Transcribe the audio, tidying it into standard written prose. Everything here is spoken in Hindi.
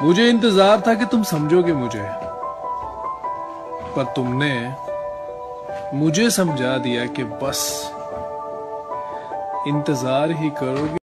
मुझे इंतजार था कि तुम समझोगे मुझे, पर तुमने मुझे समझा दिया कि बस इंतजार ही करोगे।